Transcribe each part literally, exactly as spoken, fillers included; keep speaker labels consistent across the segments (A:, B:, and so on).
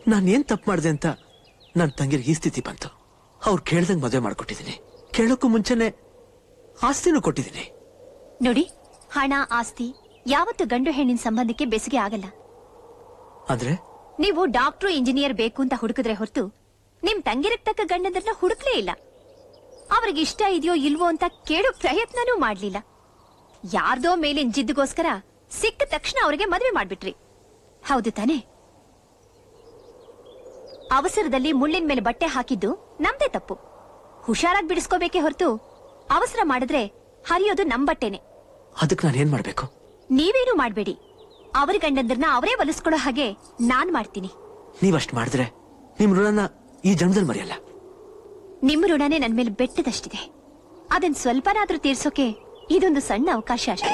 A: ನಾನೇನ್ ತಪ್ಪು ಮಾಡಿದೆ ಅಂತ ನನ್ನ ತಂಗಿರಿಗೆ ಈ ಸ್ಥಿತಿ ಬಂತು. ಅವ್ರು ಕೇಳ್ದಂಗ್ ಮದುವೆ ಮಾಡ್ಕೊಟ್ಟಿದ್ದೀನಿ. ಕೇಳೋಕ್ಕೂ ಮುಂಚೆನೆ ಆಸ್ತಿನೂ ಕೊಟ್ಟಿದ್ದೀನಿ.
B: ನೋಡಿ, ಹಣ ಆಸ್ತಿ ಯಾವತ್ತು ಗಂಡು ಹೆಣ್ಣಿನ ಸಂಬಂಧಕ್ಕೆ ಬೆಸುಗೆ ಆಗಲ್ಲ.
A: ಆದ್ರೆ
B: ನೀವು ಡಾಕ್ಟ್ರು ಇಂಜಿನಿಯರ್ ಬೇಕು ಅಂತ ಹುಡುಕಿದ್ರೆ ಹೊರತು ನಿಮ್ ತಂಗಿರಕ್ ತಕ್ಕ ಗಂಡಂದ್ರನ್ನ ಹುಡುಕ್ಲೇ ಇಲ್ಲ. ಅವ್ರಿಗೆ ಇಷ್ಟ ಇದೆಯೋ ಇಲ್ವೋ ಅಂತ ಕೇಳೋ ಪ್ರಯತ್ನನೂ ಮಾಡ್ಲಿಲ್ಲ. ಯಾರ್ದೋ ಮೇಲಿನ ಜಿದ್ದುಗೋಸ್ಕರ ಸಿಕ್ಕ ತಕ್ಷಣ ಅವ್ರಿಗೆ ಮದುವೆ ಮಾಡ್ಬಿಟ್ರಿ, ಹೌದು ತಾನೆ? ಅವಸರದಲ್ಲಿ ಮುಳ್ಳಿನ ಮೇಲೆ ಬಟ್ಟೆ ಹಾಕಿದ್ದು ನಮ್ದೇ ತಪ್ಪು. ಹುಷಾರಾಗಿ ಬಿಡಿಸ್ಕೋಬೇಕೇ ಹೊರತು ಅವಸರ ಮಾಡಿದ್ರೆ ಹರಿಯೋದು ನಮ್ ಬಟ್ಟೆನೆ.
A: ಅದಕ್ಕೆ ನಾನು ಏನ್ ಮಾಡ್ಬೇಕು?
B: ನೀವೇನು ಮಾಡ್ಬೇಡಿ. ಅವ್ರ ಗಂಡಂದ್ರನ್ನ ಅವರೇ ಒಲಿಸ್ಕೊಡೋ ಹಾಗೆ ನಾನ್ ಮಾಡ್ತೀನಿ.
A: ನೀವಷ್ಟ್ ಮಾಡಿದ್ರೆ ನಿಮ್ ಋಣನ ಈ ಜನ್ಮದಲ್ಲಿ ಮರೆಯಲ್ಲ.
B: ನಿಮ್ಮ ಋಣನೇ ನನ್ ಮೇಲೆ ಬೆಟ್ಟದಷ್ಟಿದೆ. ಅದನ್ ಸ್ವಲ್ಪನಾದ್ರೂ ತೀರ್ಸೋಕೆ ಇದೊಂದು ಸಣ್ಣ ಅವಕಾಶ ಅಷ್ಟೇ.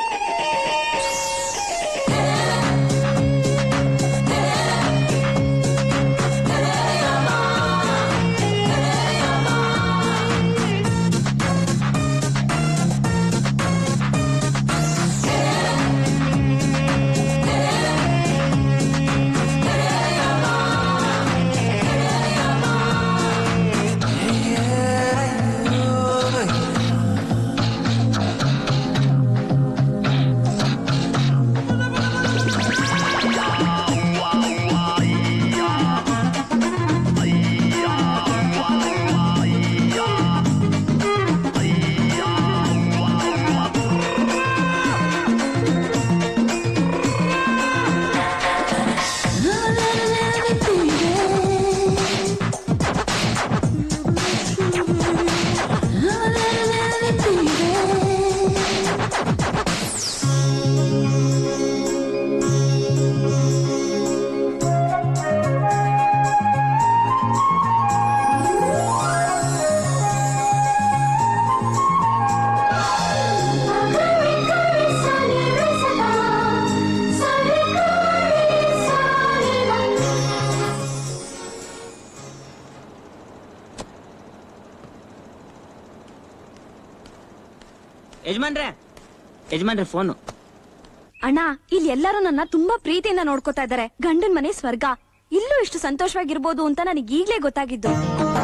C: ಯಜಮಾನ್ರೆ ಯಜಮಾನ್ರೆ ಫೋನು.
D: ಅಣ್ಣ, ಇಲ್ಲಿ ಎಲ್ಲರೂ ನನ್ನ ತುಂಬಾ ಪ್ರೀತಿಯಿಂದ ನೋಡ್ಕೋತಾ ಇದ್ದಾರೆ. ಗಂಡನ್ ಮನೆ ಸ್ವರ್ಗ. ಇಲ್ಲೂ ಇಷ್ಟು ಸಂತೋಷವಾಗಿರ್ಬೋದು ಅಂತ ನನಗೆ ಈಗ್ಲೇ ಗೊತ್ತಾಗಿದ್ದು.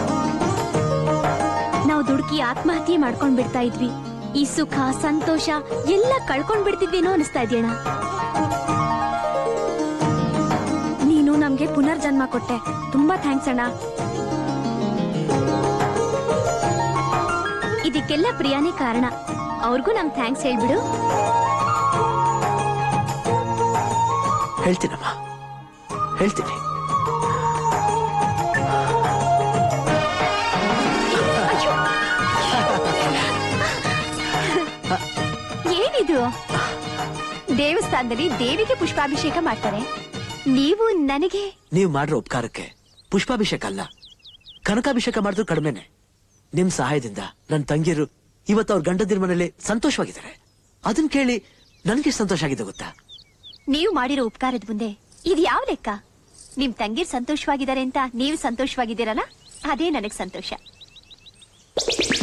B: ನಾವು ದುಡುಕಿ ಆತ್ಮಹತ್ಯೆ ಮಾಡ್ಕೊಂಡ್ ಬಿಡ್ತಾ ಇದ್ವಿ. ಈ ಸುಖ ಸಂತೋಷ ಎಲ್ಲ ಕಳ್ಕೊಂಡ್ ಬಿಡ್ತಿದ್ವೇನೋ ಅನಿಸ್ತಾ ಇದೆಯಣ್ಣ.
D: ನೀನು ನಮ್ಗೆ ಪುನರ್ಜನ್ಮ ಕೊಟ್ಟೆ. ತುಂಬಾ ಥ್ಯಾಂಕ್ಸ್ ಅಣ್ಣ.
B: ಇದಕ್ಕೆಲ್ಲ ಪ್ರಿಯಾನೇ ಕಾರಣ. ಅವ್ರಿಗೂ ನಮ್ ಥ್ಯಾಂಕ್ಸ್ ಹೇಳ್ಬಿಡು.
A: ಹೇಳ್ತೀನಮ್ಮ, ಹೇಳ್ತೀನಿ.
B: ಏನಿದು? ದೇವಸ್ಥಾನದಲ್ಲಿ ದೇವಿಗೆ ಪುಷ್ಪಾಭಿಷೇಕ ಮಾಡ್ತಾರೆ, ನೀವು ನನಗೆ?
A: ನೀವು ಮಾಡಿರೋ ಉಪಕಾರಕ್ಕೆ ಪುಷ್ಪಾಭಿಷೇಕ ಅಲ್ಲ, ಕನಕಾಭಿಷೇಕ ಮಾಡಿದ್ರು ಕಡಿಮೆನೆ. ನಿಮ್ ಸಹಾಯದಿಂದ ನನ್ನ ತಂಗಿಯರು ಇವತ್ತು ಅವ್ರ ಗಂಡದಿರ ಮನೇಲಿ ಸಂತೋಷವಾಗಿದ್ದಾರೆ. ಅದನ್ನ ಕೇಳಿ ನನ್ಗೆ ಸಂತೋಷ ಆಗಿದೆ ಗೊತ್ತಾ?
B: ನೀವು ಮಾಡಿರೋ ಉಪಕಾರದ ಮುಂದೆ ಇದು ಯಾವ ಲೆಕ್ಕ? ನಿಮ್ ತಂಗಿರ್ ಸಂತೋಷವಾಗಿದ್ದಾರೆ ಅಂತ ನೀವು ಸಂತೋಷವಾಗಿದ್ದೀರಲ್ಲ, ಅದೇ ನನಗ್ ಸಂತೋಷ.